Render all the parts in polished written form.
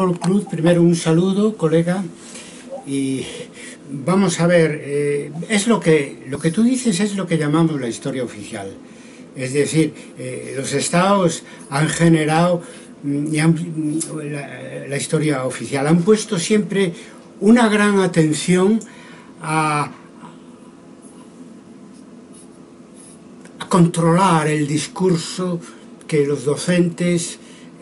Pablo Cruz, primero un saludo, colega, y vamos a ver, es lo que tú dices es lo que llamamos la historia oficial. Es decir, los estados han generado la historia oficial, han puesto siempre una gran atención a controlar el discurso que los docentes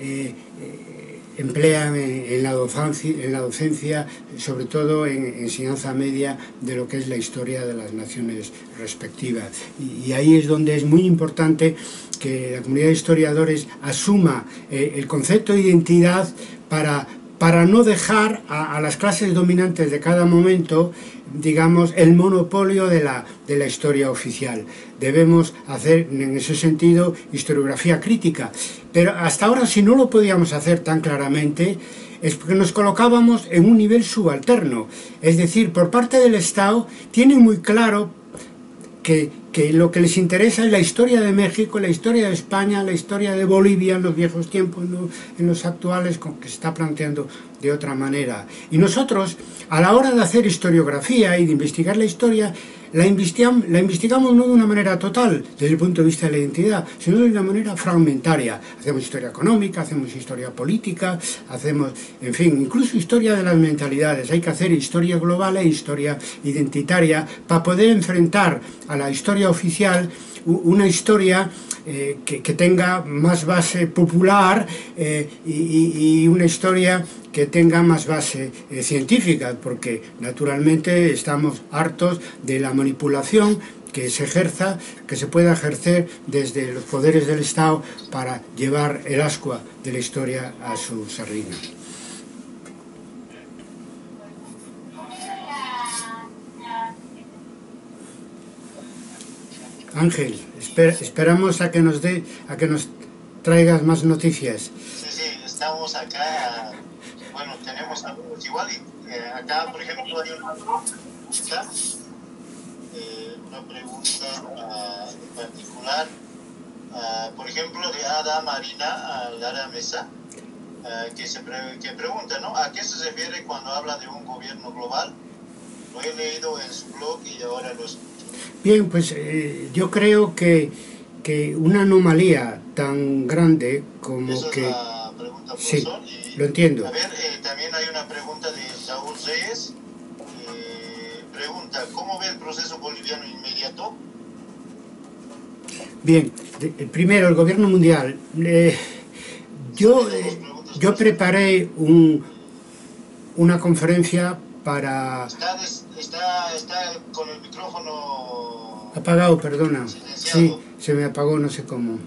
emplean en la docencia, sobre todo en enseñanza media, de lo que es la historia de las naciones respectivas. Y ahí es donde es muy importante que la comunidad de historiadores asuma el concepto de identidad para no dejar a las clases dominantes de cada momento, digamos, el monopolio de la historia oficial. Debemos hacer, en ese sentido, historiografía crítica. Pero hasta ahora, si no lo podíamos hacer tan claramente, es porque nos colocábamos en un nivel subalterno. Es decir, por parte del Estado, tienen muy claro que lo que les interesa es la historia de México, la historia de España, la historia de Bolivia en los viejos tiempos, no en los actuales, con que se está planteando de otra manera. Y nosotros, a la hora de hacer historiografía y de investigar la historia, la investigamos no de una manera total, desde el punto de vista de la identidad, sino de una manera fragmentaria. Hacemos historia económica, hacemos historia política, hacemos, en fin, incluso historia de las mentalidades. Hay que hacer historia global e historia identitaria para poder enfrentar a la historia oficial una historia que tenga más base popular y una historia que tenga más base científica, porque naturalmente estamos hartos de la manipulación que se pueda ejercer desde los poderes del Estado para llevar el ascua de la historia a su sardina. Ángel, esperamos a que nos traigas más noticias. Sí, estamos acá, bueno, tenemos algunos igual, y acá, por ejemplo, hay una pregunta en particular, por ejemplo, de Ada Marina Lara Mesa, que pregunta, ¿no? ¿A qué se refiere cuando habla de un gobierno global? Lo he leído en su blog y ahora lo escucho. Bien, pues yo creo que una anomalía tan grande como Esa que... es la pregunta, Sí, profesor. Y, lo entiendo. A ver, también hay una pregunta de Saúl Reyes. Pregunta, ¿cómo ve el proceso boliviano inmediato? Bien, primero, el gobierno mundial. Yo preparé una conferencia para... Está con el micrófono apagado, perdona. silenciado. Sí, se me apagó, no sé cómo.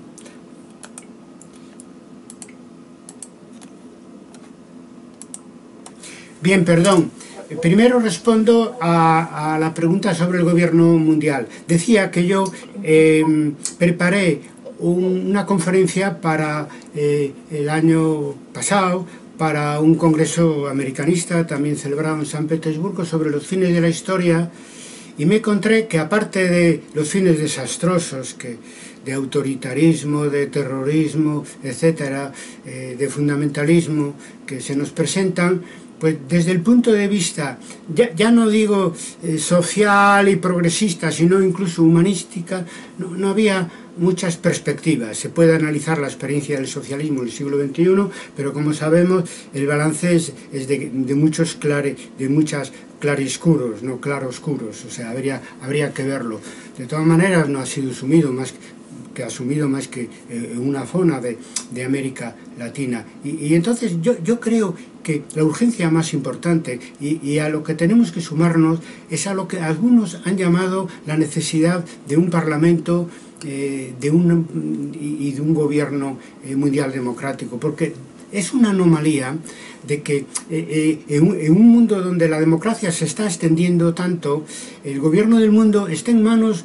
Bien, perdón. Primero respondo a la pregunta sobre el gobierno mundial. Decía que yo preparé una conferencia para el año pasado, para un congreso americanista, también celebrado en San Petersburgo, sobre los fines de la historia, y me encontré que aparte de los fines desastrosos, de autoritarismo, de terrorismo, etcétera, de fundamentalismo, que se nos presentan, pues desde el punto de vista, ya no digo social y progresista, sino incluso humanística, no había muchas perspectivas. Se puede analizar la experiencia del socialismo en el siglo XXI, pero como sabemos, el balance es de muchos claroscuros, no claroscuros, o sea, habría que verlo. De todas maneras, no ha sido asumido más que una zona de América Latina. Y entonces yo creo que la urgencia más importante y a lo que tenemos que sumarnos es a lo que algunos han llamado la necesidad de un parlamento y de un gobierno mundial democrático, porque es una anomalía de que en un mundo donde la democracia se está extendiendo tanto, el gobierno del mundo está en manos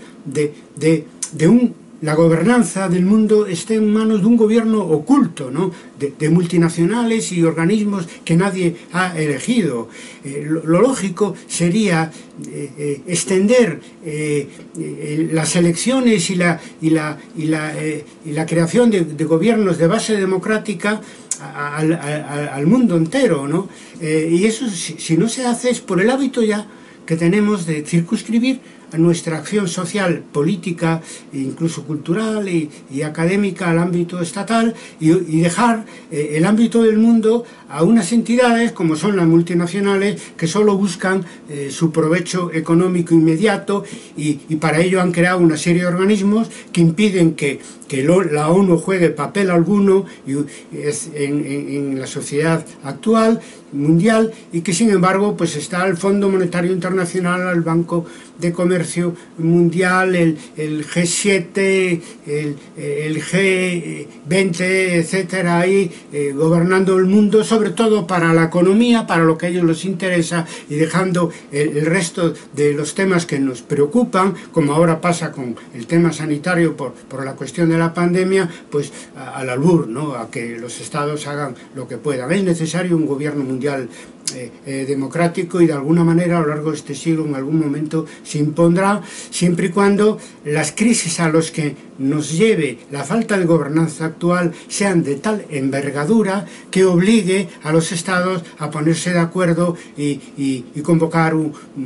la gobernanza del mundo esté en manos de un gobierno oculto, ¿no? de multinacionales y organismos que nadie ha elegido. Lo lógico sería extender las elecciones y la creación de gobiernos de base democrática al mundo entero, ¿no? Y eso, si no se hace, es por el hábito ya que tenemos de circunscribir a nuestra acción social, política, incluso cultural y académica al ámbito estatal y dejar el ámbito del mundo a unas entidades como son las multinacionales que solo buscan su provecho económico inmediato y para ello han creado una serie de organismos que impiden que la ONU juegue papel alguno en la sociedad actual, mundial, y que sin embargo pues está el Fondo Monetario Internacional, el Banco de Comercio Mundial, el G7, el G20, etcétera, ahí gobernando el mundo, sobre todo para la economía, para lo que a ellos les interesa, y dejando el resto de los temas que nos preocupan, como ahora pasa con el tema sanitario por la cuestión de la pandemia, pues al albur, ¿no? A que los estados hagan lo que puedan. Es necesario un gobierno mundial democrático y de alguna manera a lo largo de este siglo en algún momento se impondrá, siempre y cuando las crisis a los que nos lleve la falta de gobernanza actual sean de tal envergadura que obligue a los estados a ponerse de acuerdo y convocar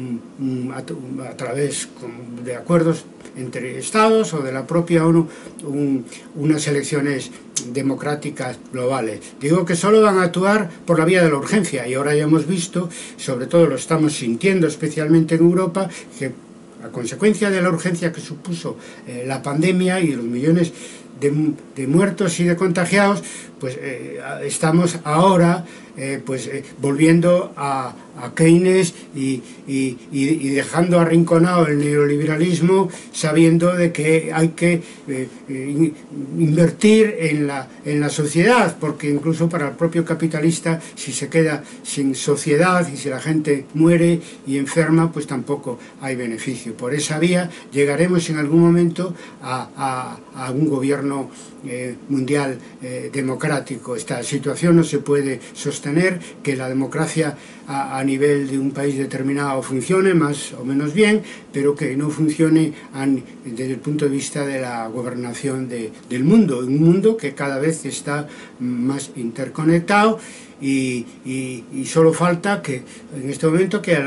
a través de acuerdos entre estados o de la propia ONU unas elecciones democráticas globales. Digo que solo van a actuar por la vía de la urgencia y ahora ya hemos visto, sobre todo lo estamos sintiendo especialmente en Europa, que a consecuencia de la urgencia que supuso la pandemia y los millones de muertos y de contagiados, pues estamos ahora volviendo a Keynes y dejando arrinconado el neoliberalismo, sabiendo de que hay que invertir en la sociedad, porque incluso para el propio capitalista, si se queda sin sociedad y si la gente muere y enferma, pues tampoco hay beneficio. Por esa vía llegaremos en algún momento a un gobierno mundial democrático. Esta situación no se puede sostener, que la democracia a nivel de un país determinado funcione más o menos bien, pero que no funcione desde el punto de vista de la gobernación del mundo, un mundo que cada vez está más interconectado y solo falta que en este momento que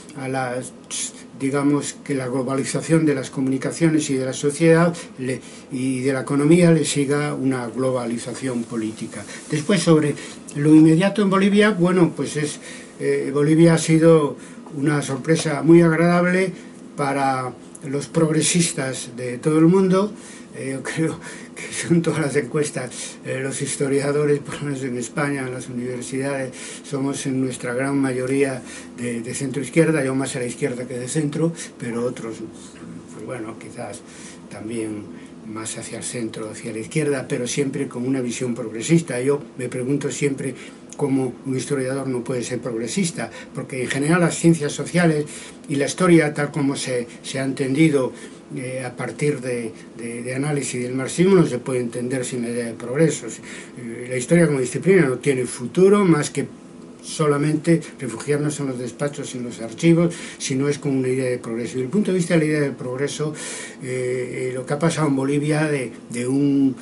digamos que la globalización de las comunicaciones y de la sociedad y de la economía le siga una globalización política. Después, sobre lo inmediato en Bolivia, bueno, pues Bolivia ha sido una sorpresa muy agradable para los progresistas de todo el mundo. Yo creo que son todas las encuestas, los historiadores, por lo menos en España, en las universidades, somos en nuestra gran mayoría de centro-izquierda, yo más a la izquierda que de centro, pero otros, pues bueno, quizás también más hacia el centro, hacia la izquierda, pero siempre con una visión progresista. Yo me pregunto siempre cómo un historiador no puede ser progresista, porque en general las ciencias sociales y la historia, tal como se ha entendido a partir de análisis del marxismo, no se puede entender sin la idea de progreso. La historia como disciplina no tiene futuro más que solamente refugiarnos en los despachos y en los archivos, sino es con una idea de progreso. Y desde el punto de vista de la idea del progreso, lo que ha pasado en Bolivia de un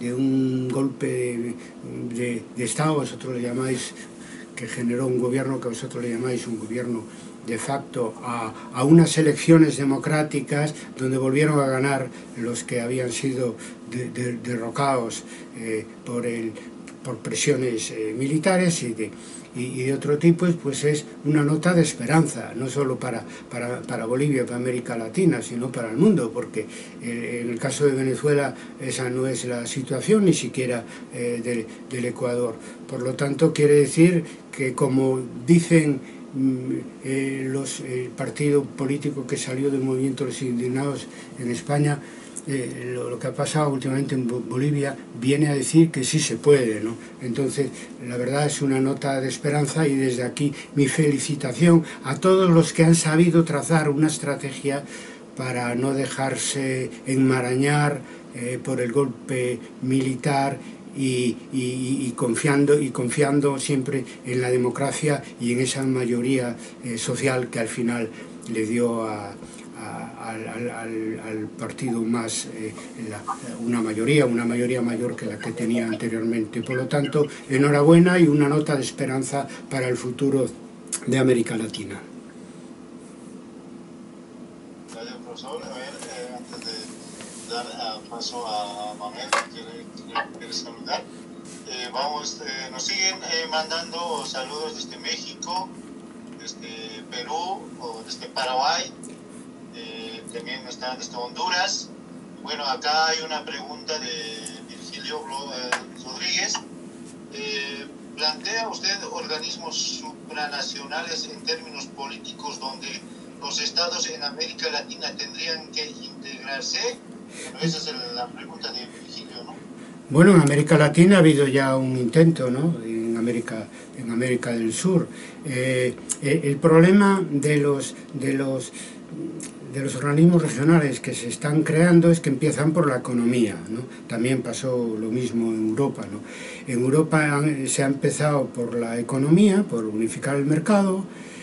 golpe de Estado, vosotros le llamáis, que generó un gobierno que vosotros le llamáis un gobierno de facto, a unas elecciones democráticas donde volvieron a ganar los que habían sido derrocados por presiones militares y de otro tipo, pues es una nota de esperanza, no solo para Bolivia, para América Latina, sino para el mundo, porque en el caso de Venezuela esa no es la situación, ni siquiera del Ecuador. Por lo tanto, quiere decir que, como dicen el partido político que salió del movimiento de los indignados en España, lo que ha pasado últimamente en Bolivia viene a decir que sí se puede, ¿no? Entonces, la verdad es una nota de esperanza y desde aquí mi felicitación a todos los que han sabido trazar una estrategia para no dejarse enmarañar por el golpe militar y confiando siempre en la democracia y en esa mayoría social que al final le dio a al partido más, una mayoría mayor que la que tenía anteriormente. Por lo tanto, enhorabuena y una nota de esperanza para el futuro de América Latina. Gracias, profesor. A ver, antes de dar paso a Manuel, que quiere saludar, nos siguen mandando saludos desde México, desde Perú, o desde Paraguay, también están desde Honduras. Bueno, acá hay una pregunta de Virgilio Rodríguez. ¿Plantea usted organismos supranacionales en términos políticos donde los estados en América Latina tendrían que integrarse? Bueno, esa es la pregunta de Virgilio, ¿no? Bueno, en América Latina ha habido ya un intento, ¿no? En América del Sur. El problema de los organismos regionales que se están creando es que empiezan por la economía, ¿no? También pasó lo mismo en Europa, ¿no? En Europa se ha empezado por la economía, por unificar el mercado,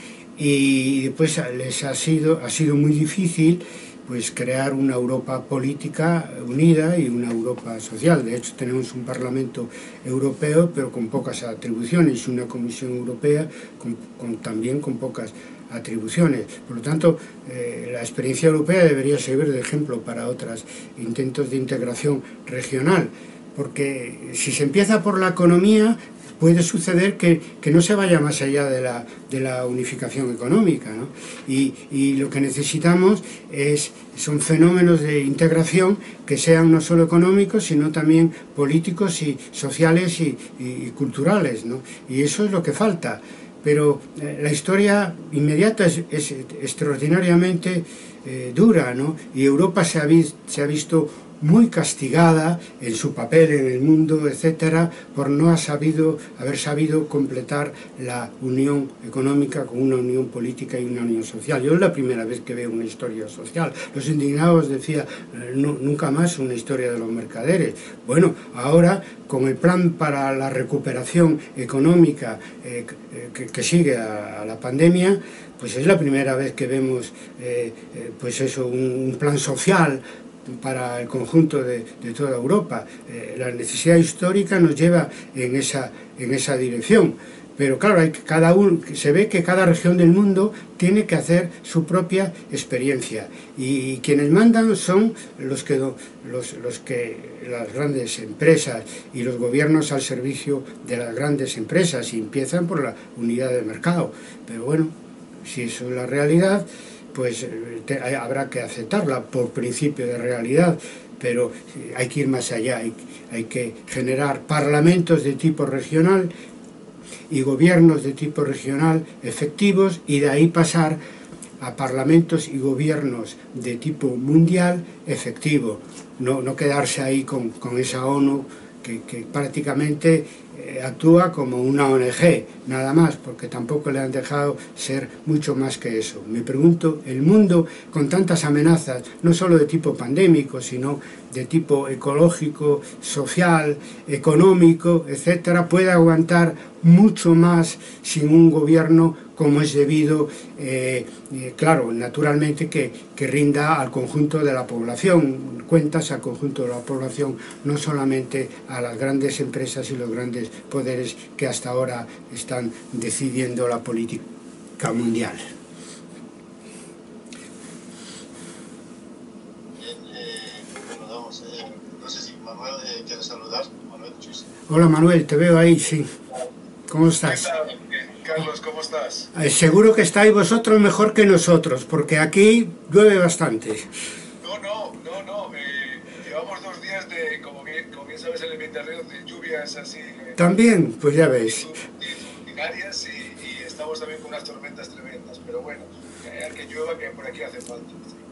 y después les ha sido muy difícil pues crear una Europa política unida y una Europa social. De hecho, tenemos un Parlamento Europeo, pero con pocas atribuciones, y una Comisión Europea también con pocas atribuciones. Por lo tanto, la experiencia europea debería servir de ejemplo para otros intentos de integración regional, porque si se empieza por la economía, puede suceder que no se vaya más allá de la unificación económica, ¿no? Y lo que necesitamos son fenómenos de integración que sean no solo económicos, sino también políticos y sociales y culturales, ¿no? Y eso es lo que falta. Pero la historia inmediata es extraordinariamente dura, ¿no? Y Europa se ha visto muy castigada en su papel en el mundo, etcétera, por no haber sabido completar la unión económica con una unión política y una unión social. Yo es la primera vez que veo una historia social. Los indignados decían, nunca más una historia de los mercaderes. Bueno, ahora, con el plan para la recuperación económica que sigue a la pandemia, pues es la primera vez que vemos pues eso, un plan social para el conjunto de toda Europa. La necesidad histórica nos lleva en esa dirección, pero claro, se ve que cada región del mundo tiene que hacer su propia experiencia, y quienes mandan son las grandes empresas y los gobiernos al servicio de las grandes empresas, y empiezan por la unidad de mercado. Pero bueno, si eso es la realidad, pues habrá que aceptarla por principio de realidad, pero hay que ir más allá, hay que generar parlamentos de tipo regional y gobiernos de tipo regional efectivos, y de ahí pasar a parlamentos y gobiernos de tipo mundial efectivo, no quedarse ahí con esa ONU que prácticamente actúa como una ONG, nada más, porque tampoco le han dejado ser mucho más que eso. Me pregunto, el mundo con tantas amenazas, no solo de tipo pandémico, sino de tipo ecológico, social, económico, etcétera, puede aguantar mucho más sin un gobierno como es debido, claro, naturalmente que rinda al conjunto de la población, cuentas al conjunto de la población, no solamente a las grandes empresas y los grandes poderes que hasta ahora están decidiendo la política mundial. Bien, bueno, no sé si Manuel quiere saludar. Manuel Chus. Hola Manuel, te veo ahí, sí. ¿Cómo estás? ¿Qué tal, Carlos? ¿Cómo estás? Seguro que estáis vosotros mejor que nosotros, porque aquí llueve bastante. No. Llevamos 2 días de, como bien sabes, en el Mediterráneo, de lluvias así... También, pues ya ves. Multitudinarias, y estamos también con unas tormentas tremendas. Pero bueno, al que llueva, que por aquí hace falta.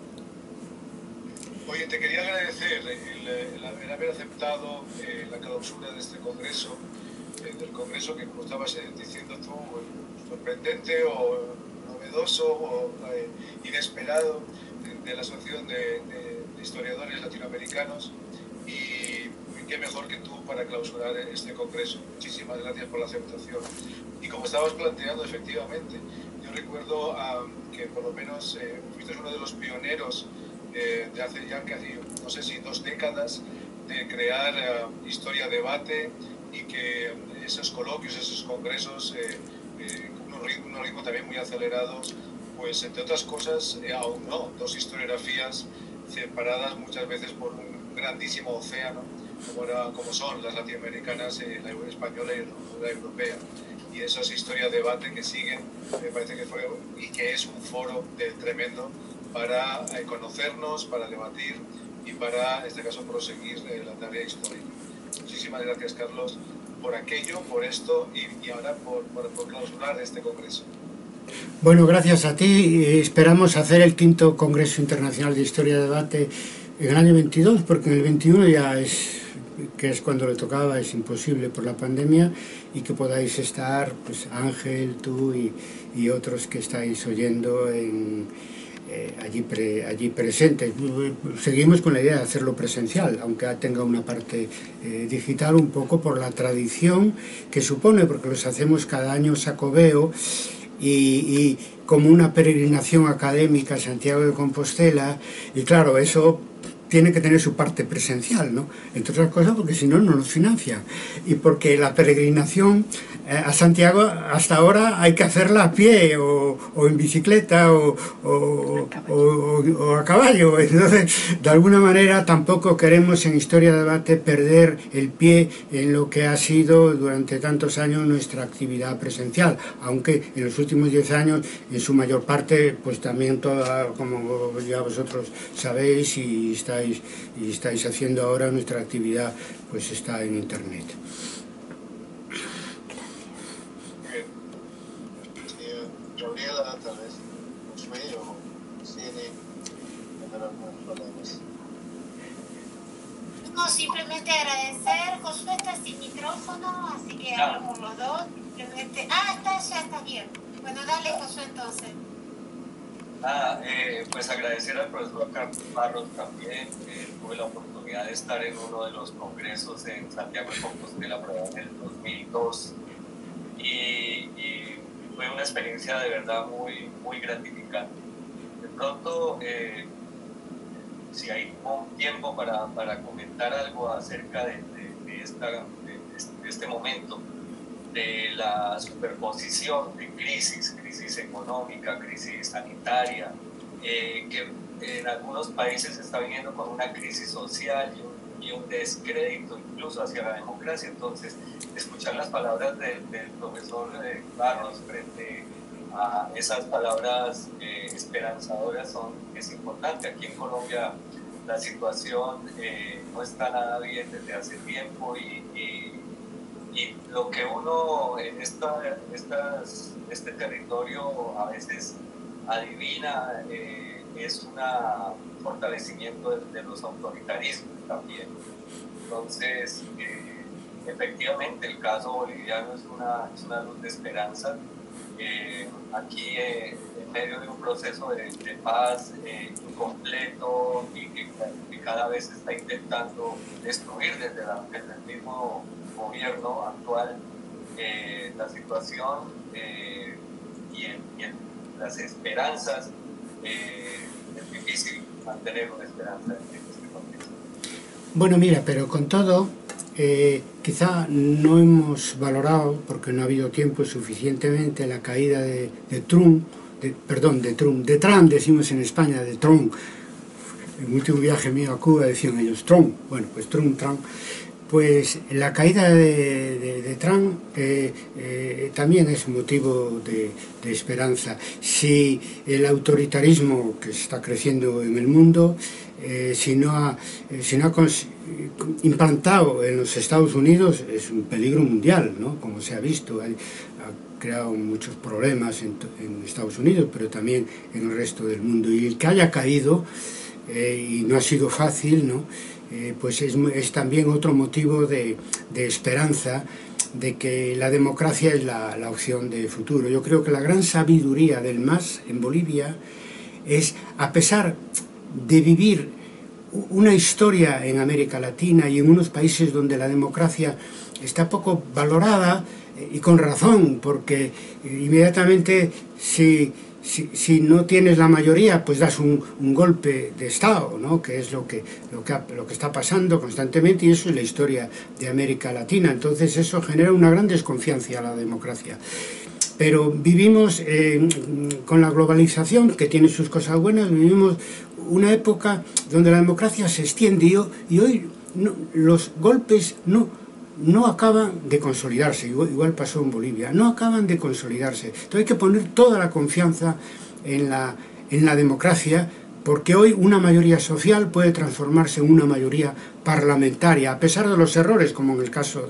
Oye, te quería agradecer el haber aceptado la clausura de este congreso, del congreso que, como estabas diciendo tú, sorprendente o novedoso o inesperado de la Asociación de Historiadores Latinoamericanos, y qué mejor que tú para clausurar este congreso. Muchísimas gracias por la aceptación. Y como estabas planteando, efectivamente, yo recuerdo que por lo menos fuiste uno de los pioneros de hace ya casi, no sé si 2 décadas, de crear Historia Debate, y que esos coloquios, esos congresos, con un ritmo también muy acelerados, pues entre otras cosas, aún no, 2 historiografías separadas muchas veces por un grandísimo océano, como son las latinoamericanas, la española y la europea. Y esas historias de debate que siguen, me parece que fue, y que es un foro tremendo para conocernos, para debatir y para, en este caso, proseguir la tarea histórica. Muchísimas gracias, Carlos, por aquello, por esto y ahora por clausurar este congreso. Bueno, gracias a ti. Esperamos hacer el 5º Congreso Internacional de Historia de Debate en el año 22, porque en el 21 ya que es cuando le tocaba, es imposible por la pandemia, y que podáis estar, pues Ángel, tú y otros que estáis oyendo allí presentes. Seguimos con la idea de hacerlo presencial, aunque tenga una parte digital, un poco por la tradición que supone, porque los hacemos cada año Xacobeo, y como una peregrinación académica a Santiago de Compostela, y claro, eso tiene que tener su parte presencial, ¿no? Entre otras cosas porque si no, no nos financian. Y porque la peregrinación a Santiago hasta ahora hay que hacerla a pie o en bicicleta o a caballo. Entonces, de alguna manera tampoco queremos en Historia de Debate perder el pie en lo que ha sido durante tantos años nuestra actividad presencial, aunque en los últimos 10 años en su mayor parte, pues también toda, como ya vosotros sabéis y estáis haciendo ahora, nuestra actividad pues está en internet. Gabriela, tal vez, Josué o Cine, tendrán algunas palabras. No, simplemente agradecer. Josué está sin micrófono, así que hablamos los dos. Simplemente... ya está bien. Bueno, dale, Josué, entonces. Pues agradecer al profesor Barros también. Tuve la oportunidad de estar en uno de los congresos en Santiago de Compostela en el 2002 y fue una experiencia de verdad muy, muy gratificante. De pronto, si hay un tiempo para comentar algo acerca de este momento, de la superposición de crisis económica, crisis sanitaria, que en algunos países se está viniendo con una crisis social y un descrédito incluso hacia la democracia. Entonces, escuchar las palabras del profesor Barros frente a esas palabras esperanzadoras es importante. Aquí en Colombia la situación no está nada bien desde hace tiempo y lo que uno en este territorio a veces adivina es un fortalecimiento de los autoritarismos también. Entonces, efectivamente, el caso boliviano es una luz de esperanza. Aquí, en medio de un proceso de paz incompleto y que cada vez se está intentando destruir desde el mismo gobierno actual, la situación y en las esperanzas, es difícil mantener una esperanza en este contexto. Bueno, mira, pero con todo, quizá no hemos valorado, porque no ha habido tiempo suficientemente, la caída de Trump, de Trump, decimos en España, de Trump. En el último viaje mío a Cuba decían ellos Trump, bueno, pues Trump. Pues la caída de Trump también es motivo de esperanza. Si el autoritarismo que está creciendo en el mundo, si no ha implantado en los Estados Unidos, es un peligro mundial, ¿no? Como se ha visto, ha creado muchos problemas en Estados Unidos, pero también en el resto del mundo. Y el que haya caído, y no ha sido fácil, ¿no? Pues es también otro motivo de esperanza de que la democracia es la opción de futuro. Yo creo que la gran sabiduría del MAS en Bolivia es, a pesar de vivir una historia en América Latina y en unos países donde la democracia está poco valorada, y con razón, porque inmediatamente si no tienes la mayoría, pues das un golpe de Estado, ¿no? Que es lo que está pasando constantemente, y eso es la historia de América Latina. Entonces eso genera una gran desconfianza a la democracia. Pero vivimos con la globalización, que tiene sus cosas buenas, vivimos una época donde la democracia se extiende, y hoy los golpes no acaban de consolidarse, igual pasó en Bolivia, no acaban de consolidarse. Entonces hay que poner toda la confianza en la democracia, porque hoy una mayoría social puede transformarse en una mayoría parlamentaria, a pesar de los errores, como en el caso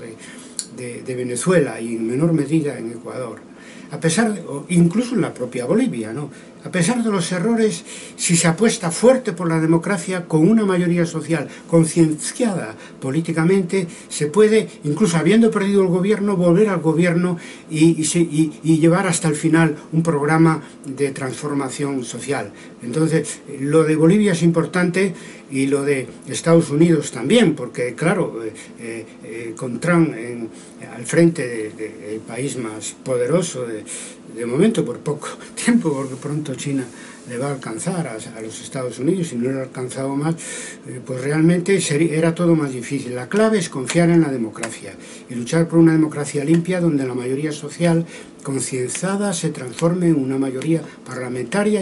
de Venezuela y en menor medida en Ecuador. A pesar incluso en la propia Bolivia, ¿no? A pesar de los errores, si se apuesta fuerte por la democracia, con una mayoría social concienciada políticamente, se puede, incluso habiendo perdido el gobierno, volver al gobierno y llevar hasta el final un programa de transformación social. Entonces, lo de Bolivia es importante, y lo de Estados Unidos también, porque claro, con Trump al frente del país más poderoso de momento, por poco tiempo, porque pronto China le va a alcanzar a los Estados Unidos, y no le ha alcanzado más, pues realmente era todo más difícil. La clave es confiar en la democracia y luchar por una democracia limpia, donde la mayoría social concienciada se transforme en una mayoría parlamentaria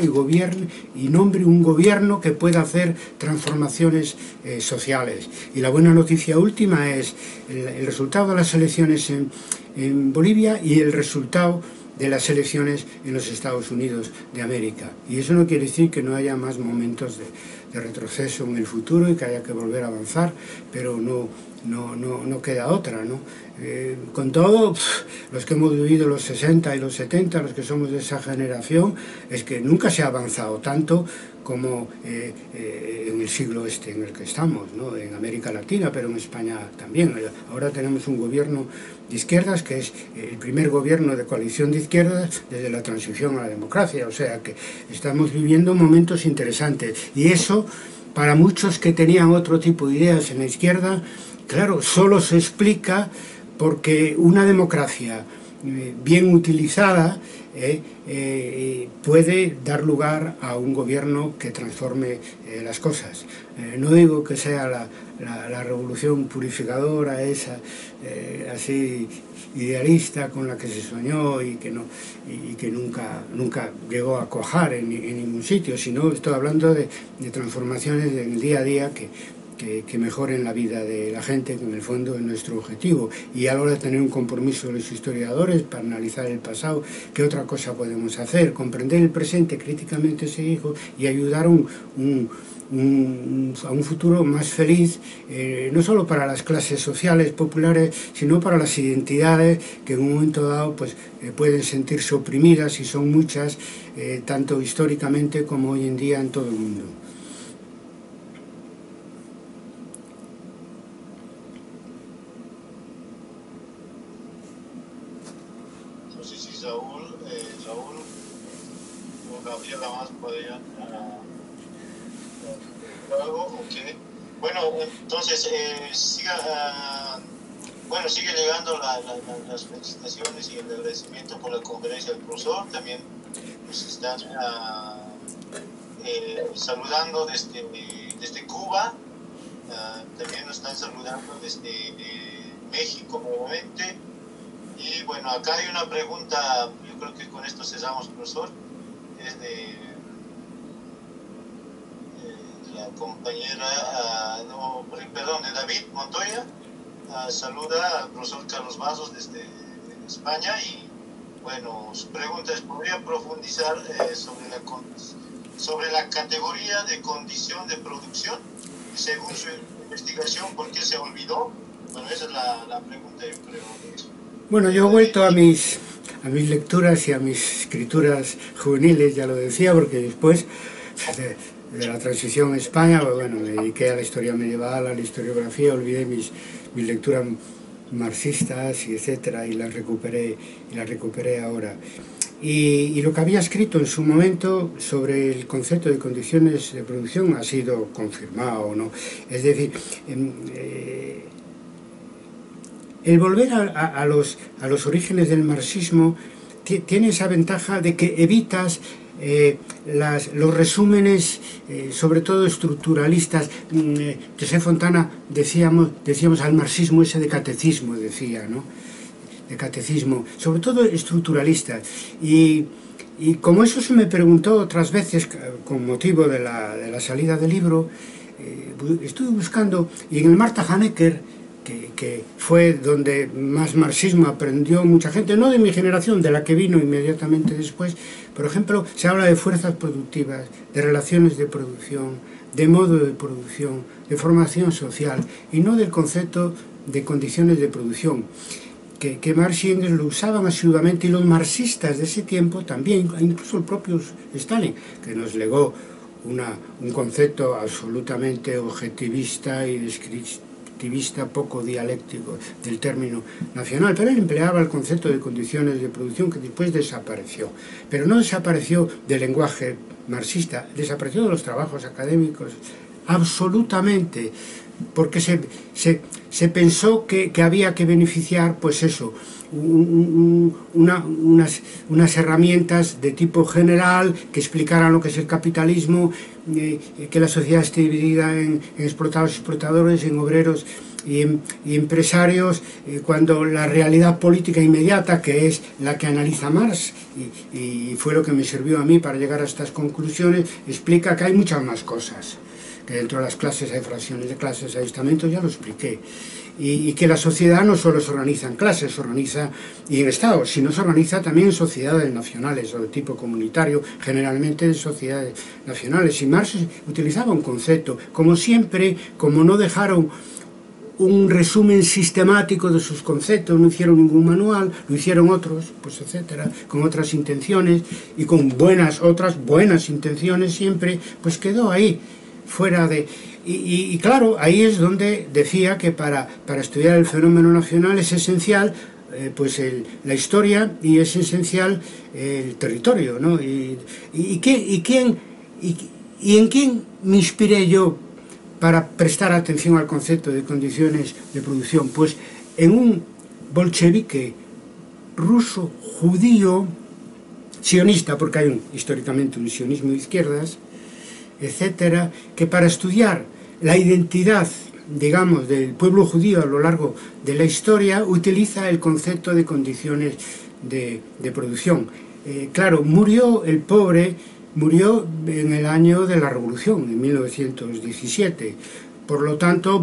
y nombre un gobierno que pueda hacer transformaciones sociales. Y la buena noticia última es el resultado de las elecciones en Bolivia y el resultado de las elecciones en los Estados Unidos de América. Y eso no quiere decir que no haya más momentos de retroceso en el futuro y que haya que volver a avanzar, pero no queda otra, ¿no? Con todo, los que hemos vivido los 60 y los 70, los que somos de esa generación, es que nunca se ha avanzado tanto como en el siglo en el que estamos, ¿no? En América Latina, pero en España también. Ahora tenemos un gobierno de izquierdas que es el primer gobierno de coalición de izquierdas desde la transición a la democracia, o sea que estamos viviendo momentos interesantes, y eso, para muchos que tenían otro tipo de ideas en la izquierda, claro, solo se explica porque una democracia bien utilizada puede dar lugar a un gobierno que transforme las cosas. No digo que sea la revolución purificadora esa, así idealista, con la que se soñó y que nunca llegó a cuajar en ningún sitio, sino estoy hablando de transformaciones del día a día que mejoren la vida de la gente, que en el fondo es nuestro objetivo. Y a la hora de tener un compromiso de los historiadores para analizar el pasado, ¿qué otra cosa podemos hacer? Comprender el presente, críticamente seguido, y ayudar a un futuro más feliz, no solo para las clases sociales populares, sino para las identidades que en un momento dado pues, pueden sentirse oprimidas, y son muchas, tanto históricamente como hoy en día en todo el mundo. No sé si Saúl o Gabriela más podrían algo, ok. Bueno, entonces sigue llegando las felicitaciones y el agradecimiento por la conferencia del profesor. También nos están saludando desde Cuba, también nos están saludando desde México nuevamente. Y bueno, acá hay una pregunta, yo creo que con esto cesamos, profesor, es de la compañera, de David Montoya. Saluda al profesor Carlos Vasos desde España, y bueno, su pregunta es: ¿podría profundizar sobre la categoría de condición de producción? Según su investigación, ¿por qué se olvidó? Bueno, esa es la pregunta, yo creo. Bueno, yo he vuelto a mis lecturas y a mis escrituras juveniles, ya lo decía, porque después de la transición a España, bueno, me dediqué a la historia medieval, a la historiografía, olvidé mis lecturas marxistas y etcétera, y las recuperé ahora. Y lo que había escrito en su momento sobre el concepto de condiciones de producción ha sido confirmado, ¿no? Es decir, el volver a los orígenes del marxismo tiene esa ventaja de que evitas los resúmenes, sobre todo estructuralistas. José Fontana decíamos al marxismo ese de catecismo, decía, ¿no? De catecismo, sobre todo estructuralistas. Y como eso se me preguntó otras veces con motivo de la salida del libro, estuve buscando, y en el Marta Hanecker, que fue donde más marxismo aprendió mucha gente, no de mi generación, de la que vino inmediatamente después, por ejemplo, se habla de fuerzas productivas, de relaciones de producción, de modo de producción, de formación social, y no del concepto de condiciones de producción, que Marx y Engels lo usaban asiduamente, y los marxistas de ese tiempo también, incluso el propio Stalin, que nos legó un concepto absolutamente objetivista y descriptivista, poco dialéctico del término nacional, pero él empleaba el concepto de condiciones de producción, que después desapareció, pero no desapareció del lenguaje marxista, desapareció de los trabajos académicos absolutamente, porque se pensó que había que beneficiar, pues eso, unas herramientas de tipo general que explicaran lo que es el capitalismo, que la sociedad esté dividida en explotados y explotadores, en obreros y empresarios, cuando la realidad política inmediata, que es la que analiza Marx, y fue lo que me sirvió a mí para llegar a estas conclusiones, explica que hay muchas más cosas, que dentro de las clases hay fracciones de clases, hay estamentos, ya lo expliqué, y que la sociedad no solo se organiza en clases, se organiza y en estados, sino se organiza también en sociedades nacionales o de tipo comunitario, generalmente en sociedades nacionales. Y Marx utilizaba un concepto, como siempre, como no dejaron un resumen sistemático de sus conceptos, no hicieron ningún manual, lo hicieron otros, pues etcétera, con otras intenciones y con otras buenas intenciones siempre, pues quedó ahí, fuera de... Y claro, ahí es donde decía que para estudiar el fenómeno nacional es esencial pues la historia, y es esencial el territorio, ¿no? ¿Y en quién me inspiré yo para prestar atención al concepto de condiciones de producción? Pues en un bolchevique ruso, judío, sionista, porque hay históricamente un sionismo de izquierdas, etcétera, que para estudiar la identidad, digamos, del pueblo judío a lo largo de la historia, utiliza el concepto de condiciones de producción. Claro, el pobre murió en el año de la Revolución, en 1917. Por lo tanto,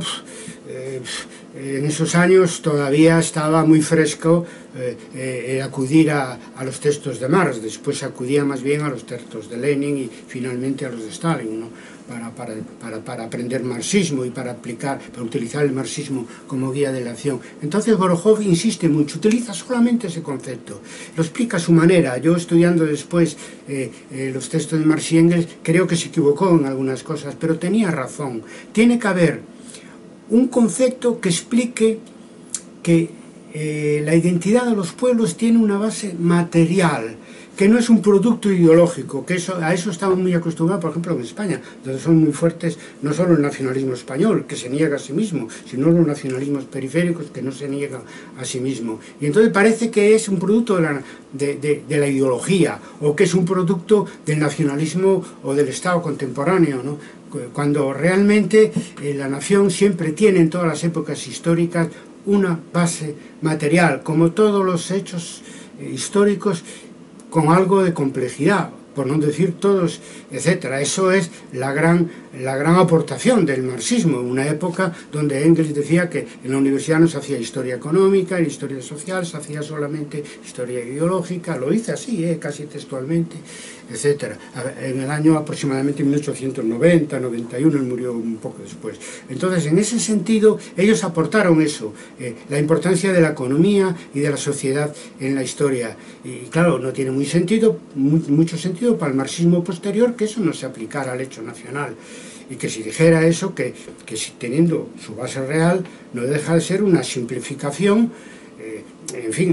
en esos años todavía estaba muy fresco acudir a los textos de Marx. Después acudía más bien a los textos de Lenin y finalmente a los de Stalin, ¿no? para aprender marxismo y para utilizar el marxismo como guía de la acción. Entonces Borojov insiste mucho, utiliza solamente ese concepto, lo explica a su manera. Yo, estudiando después los textos de Marx y Engels, creo que se equivocó en algunas cosas, pero tenía razón. Tiene que haber un concepto que explique que la identidad de los pueblos tiene una base material, que no es un producto ideológico, que a eso estamos muy acostumbrados, por ejemplo, en España, donde son muy fuertes no solo el nacionalismo español, que se niega a sí mismo, sino los nacionalismos periféricos, que no se niegan a sí mismo. Y entonces parece que es un producto de la ideología, o que es un producto del nacionalismo o del Estado contemporáneo, ¿no? Cuando realmente la nación siempre tiene, en todas las épocas históricas, una base material, como todos los hechos históricos, con algo de complejidad, por no decir todos, etcétera. Eso es la gran aportación del marxismo, una época donde Engels decía que en la universidad no se hacía historia económica, ni historia social, se hacía solamente historia ideológica. Lo dice así, casi textualmente, etcétera. En el año aproximadamente 1890, 91, él murió un poco después. Entonces, en ese sentido, ellos aportaron eso, la importancia de la economía y de la sociedad en la historia. Y claro, no tiene mucho sentido para el marxismo posterior que eso no se aplicara al hecho nacional, y que si dijera eso, que si teniendo su base real, no deja de ser una simplificación, en fin,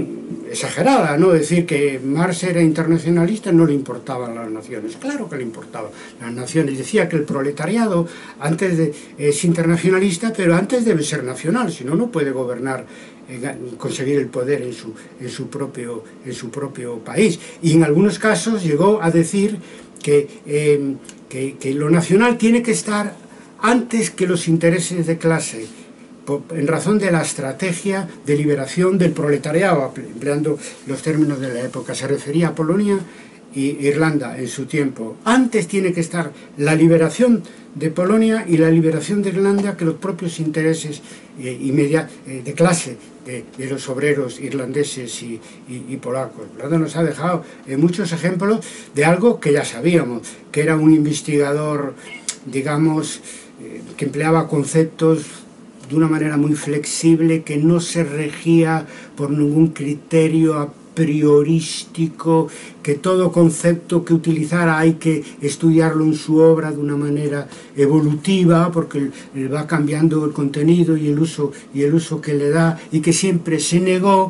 exagerada, ¿no? Decir que Marx era internacionalista, no le importaban las naciones. Claro que le importaban las naciones. Decía que el proletariado es internacionalista, pero antes debe ser nacional, si no, no puede gobernar, conseguir el poder en su propio país. Y en algunos casos llegó a decir que lo nacional tiene que estar antes que los intereses de clase, en razón de la estrategia de liberación del proletariado, empleando los términos de la época. Se refería a Polonia y Irlanda en su tiempo. Antes tiene que estar la liberación de Polonia y la liberación de Irlanda que los propios intereses de clase de los obreros irlandeses y polacos. Lado nos ha dejado muchos ejemplos de algo que ya sabíamos, que era un investigador, digamos, que empleaba conceptos de una manera muy flexible, que no se regía por ningún criterio a priorístico, que todo concepto que utilizara hay que estudiarlo en su obra de una manera evolutiva, porque va cambiando el contenido y el uso que le da, y que siempre se negó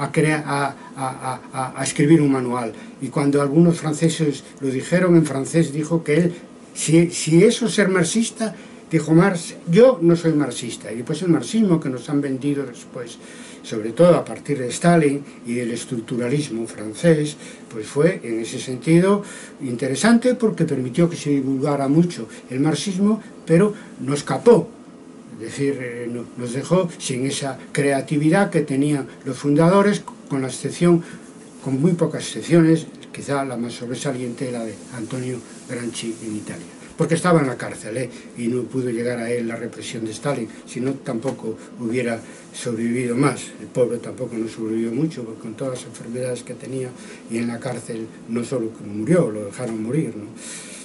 a escribir un manual. Y cuando algunos franceses lo dijeron en francés, dijo que él, si eso es ser marxista, dijo Marx, yo no soy marxista. Y después el marxismo que nos han vendido después, sobre todo a partir de Stalin y del estructuralismo francés, pues fue en ese sentido interesante, porque permitió que se divulgara mucho el marxismo, pero no escapó. Es decir, nos dejó sin esa creatividad que tenían los fundadores, con la excepción, con muy pocas excepciones, quizá la más sobresaliente, la de Antonio Gramsci en Italia. Porque estaba en la cárcel, y no pudo llegar a él la represión de Stalin, si no tampoco hubiera sobrevivido más. El pobre tampoco no sobrevivió mucho, porque con todas las enfermedades que tenía, y en la cárcel no solo que murió, lo dejaron morir, ¿no?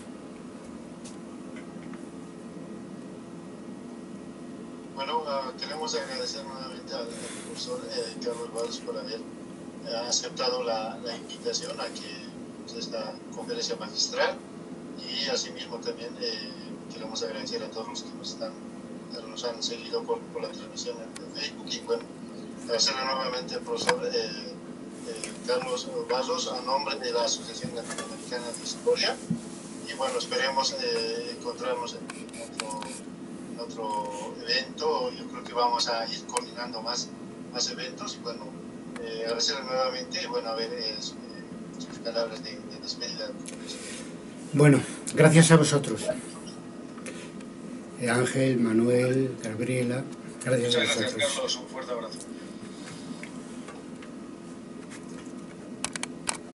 Bueno, queremos agradecer nuevamente al profesor Carlos Valls por haber aceptado la invitación a esta conferencia magistral. Y asimismo también queremos agradecer a todos los que nos han seguido por la transmisión en Facebook. Y bueno, agradecerle nuevamente al profesor Carlos Valls a nombre de la Asociación Latinoamericana de Historia. Y bueno, esperemos encontrarnos en otro evento. Yo creo que vamos a ir coordinando más eventos. Y bueno, agradecerle nuevamente y bueno, a ver sus palabras de despedida. Bueno, gracias a vosotros. Ángel, Manuel, Gabriela, gracias a vosotros. Muchas gracias, Carlos. Un fuerte abrazo.